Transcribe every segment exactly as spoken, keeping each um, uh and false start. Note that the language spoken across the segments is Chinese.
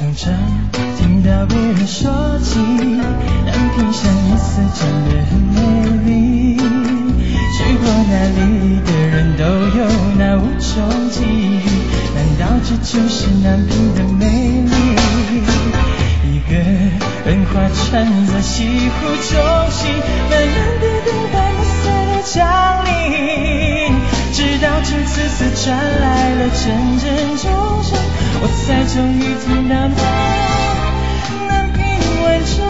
常常听到别人说起南屏山夜色真的很美丽，去过那里的人都有那五种记忆，难道这就是南屏的美丽？一个人划船在西湖中心，慢慢地等待暮色的降临，直到这次次传来了阵阵钟声，我才终于听到那南屏晚钟。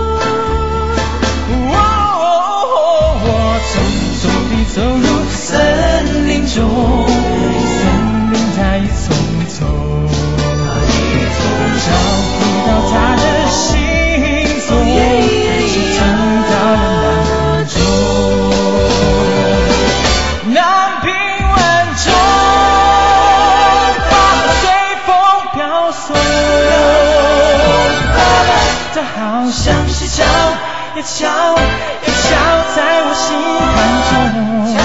我匆匆地走入森林中，森林它一丛一丛，找不到它的行踪，只听到了南屏钟。南屏晚钟，花随风飘送，它好像是敲，也敲，也敲在我心坎中。